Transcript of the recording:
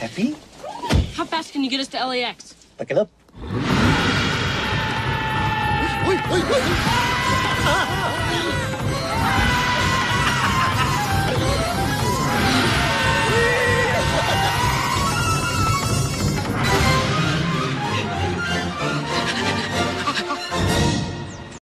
Happy? How fast can you get us to LAX? Look it up. Uy, uy, uy! Ah!